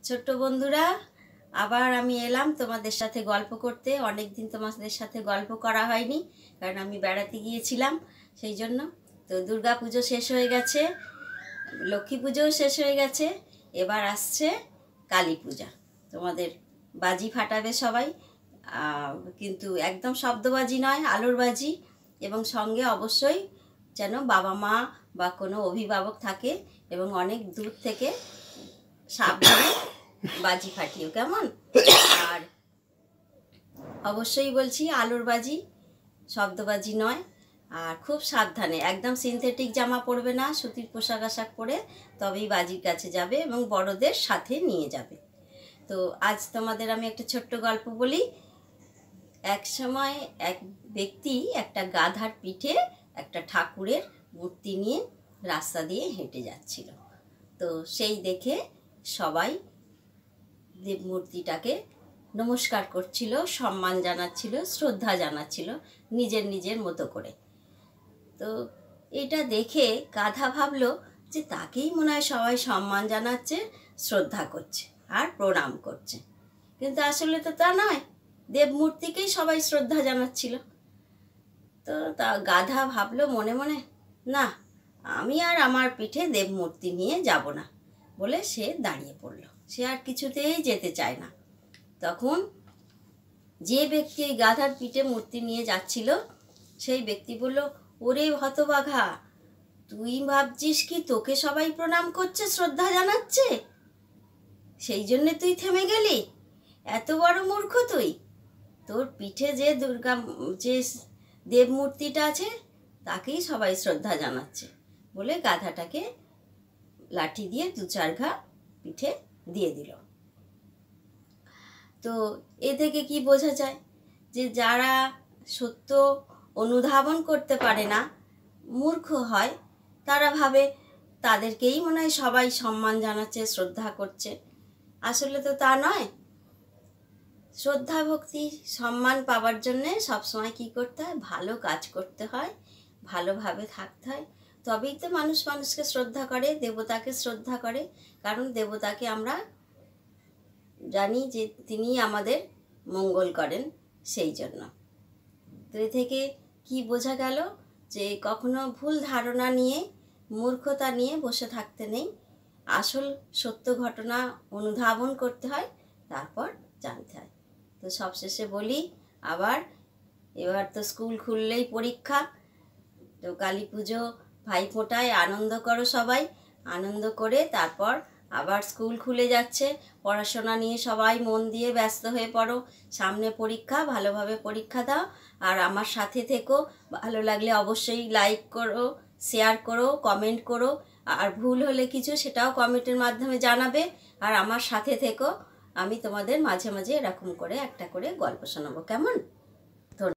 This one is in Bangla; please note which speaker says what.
Speaker 1: ছোট্ট বন্ধুরা, আবার আমি এলাম তোমাদের সাথে গল্প করতে। অনেক দিন তোমাদের সাথে গল্প করা হয়নি, কারণ আমি বেড়াতে গিয়েছিলাম সেই জন্য। তো দুর্গা পুজো শেষ হয়ে গেছে, লক্ষ্মী পুজোও শেষ হয়ে গেছে, এবার আসছে কালী পূজা। তোমাদের বাজি ফাটাবে সবাই, কিন্তু একদম শব্দবাজি নয়, আলোর বাজি। এবং সঙ্গে অবশ্যই যেন বাবা মা বা কোনো অভিভাবক থাকে এবং অনেক দূর থেকে সাবধানে বাজি ফাটিও, কেমন? আর অবশ্যই বলছি আলোর বাজি, শব্দবাজি নয়। আর খুব সাবধানে, একদম সিনথেটিক জামা পরবে না, সুতির পোশাক আশাক পরে তবেই বাজির কাছে যাবে এবং বড়দের সাথে নিয়ে যাবে। তো আজ তোমাদের আমি একটা ছোট্ট গল্প বলি। এক সময় এক ব্যক্তি একটা গাধার পিঠে একটা ঠাকুরের মূর্তি নিয়ে রাস্তা দিয়ে হেঁটে যাচ্ছিল। তো সেই দেখে সবাই দেব মূর্তিটাকে নমস্কার করছিল, সম্মান জানাচ্ছিল, শ্রদ্ধা জানাচ্ছিল নিজের নিজের মতো করে। তো এটা দেখে গাধা ভাবলো যে তাকেই মনে হয় সবাই সম্মান জানাচ্ছে, শ্রদ্ধা করছে আর প্রণাম করছে। কিন্তু আসলে তো তা নয়, দেবমূর্তিকেই সবাই শ্রদ্ধা জানাচ্ছিল। তো তা গাধা ভাবলো মনে মনে, না, আমি আর আমার পিঠে দেবমূর্তি নিয়ে যাব না বলে সে দাঁড়িয়ে পড়ল। সে আর কিছুতেই যেতে চায় না। তখন যে ব্যক্তি এই গাধার পিঠে মূর্তি নিয়ে যাচ্ছিল সেই ব্যক্তি বলল, ওরে হতবাঘা, তুই ভাবছিস কি তোকে সবাই প্রণাম করছে, শ্রদ্ধা জানাচ্ছে, সেই জন্যে তুই থেমে গেলি? এত বড় মূর্খ তুই! তোর পিঠে যে যে দেবমূর্তিটা আছে তাকেই সবাই শ্রদ্ধা জানাচ্ছে বলে গাধাটাকে লাঠি দিয়ে দু চার ঘা পিঠে দিয়ে দিল। তো এ থেকে কি বোঝা যায় যে যারা সত্য অনুধাবন করতে পারে না, মূর্খ হয়, তারা ভাবে তাদেরকেই মনে হয় সবাই সম্মান জানাচ্ছে, শ্রদ্ধা করছে। আসলে তো তা নয়। শ্রদ্ধা ভক্তি সম্মান পাওয়ার জন্যে সবসময় কী করতে হয়? ভালো কাজ করতে হয়, ভালোভাবে থাকতে হয়, তবেই তো মানুষ মানুষকে শ্রদ্ধা করে, দেবতাকে শ্রদ্ধা করে। কারণ দেবতাকে আমরা জানি যে তিনি আমাদের মঙ্গল করেন, সেই জন্য। তো এ থেকে কি বোঝা গেল? যে কখনো ভুল ধারণা নিয়ে, মূর্খতা নিয়ে বসে থাকতে নেই। আসল সত্য ঘটনা অনুধাবন করতে হয়, তারপর জানতে হয়। তো সবশেষে বলি, এবার তো স্কুল খুললেই পরীক্ষা। তো কালী পুজো, ভাইফোঁটায় আনন্দ করো সবাই, আনন্দ করে তারপর আবার স্কুল খুলে যাচ্ছে। পড়াশোনা নিয়ে সবাই মন দিয়ে ব্যস্ত হয়ে পড়ো। সামনে পরীক্ষা, ভালোভাবে পরীক্ষা দাও। আর আমার সাথে থেকো। ভালো লাগলে অবশ্যই লাইক করো, শেয়ার করো, কমেন্ট করো। আর ভুল হলে কিছু সেটাও কমেন্টের মাধ্যমে জানাবে। আর আমার সাথে থেকো, আমি তোমাদের মাঝে মাঝে এরকম করে একটা করে গল্প শোনাবো, কেমন?